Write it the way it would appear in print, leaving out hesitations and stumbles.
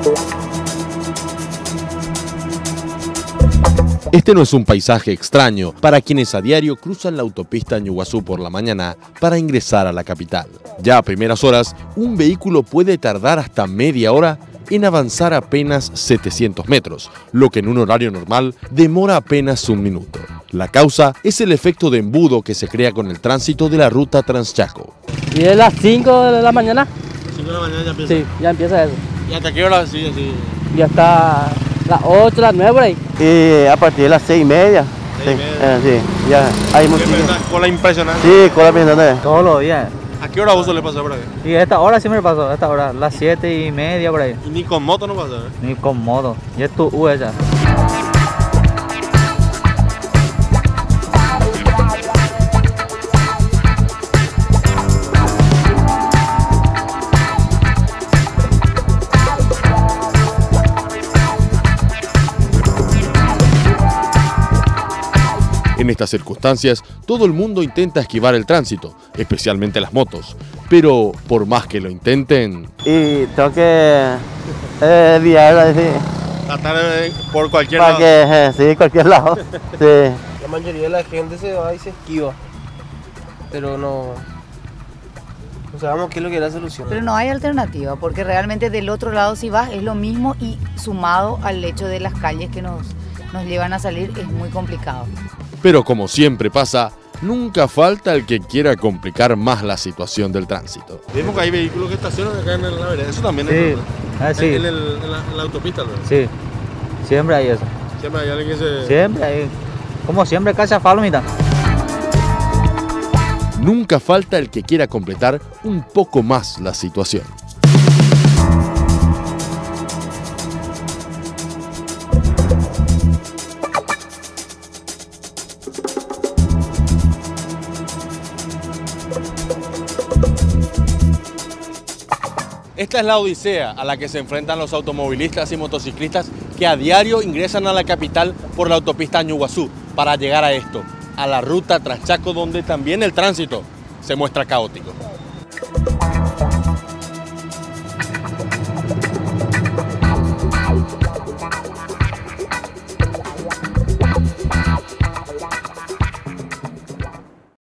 Este no es un paisaje extraño para quienes a diario cruzan la autopista Ñuguazú por la mañana para ingresar a la capital. Ya a primeras horas, un vehículo puede tardar hasta media hora en avanzar apenas 700 metros, lo que en un horario normal demora apenas un minuto. La causa es el efecto de embudo que se crea con el tránsito de la ruta Transchaco. ¿Y es las 5 de la mañana? 5 de la mañana ya empieza. Sí, ya empieza eso. ¿Y hasta qué hora sigue así? Ya está las 8, las 9 por ahí. Y a partir de las 6:30. Sí, ya hay mucho. ¿Cola impresionante? Sí, cola impresionante. Todos los días. ¿A qué hora vos le pasar por ahí? Y a esta hora siempre pasó, a esta hora, las 7:30 por ahí. ¿Y ni con moto no pasa? Ni con moto. Y es tu ya. En estas circunstancias, todo el mundo intenta esquivar el tránsito, especialmente las motos. Pero por más que lo intenten... Y tengo que desviar, sí. Tratar por cualquier Para lado. que, sí, cualquier lado. Sí. La mayoría de la gente se va y se esquiva, pero no sabemos qué es lo que es la solución. Pero no hay alternativa, porque realmente del otro lado si vas es lo mismo y sumado al hecho de las calles que nos llevan a salir es muy complicado. Pero como siempre pasa, nunca falta el que quiera complicar más la situación del tránsito. Vemos que hay vehículos que estacionan acá en la vereda. Eso también es Sí, en la autopista, ¿no? Sí, siempre hay eso. Siempre hay alguien que se... Siempre hay, como siempre, casa falomita. Nunca falta el que quiera completar un poco más la situación. Esta es la odisea a la que se enfrentan los automovilistas y motociclistas que a diario ingresan a la capital por la autopista Ñuguazú para llegar a esto, a la ruta Transchaco, donde también el tránsito se muestra caótico.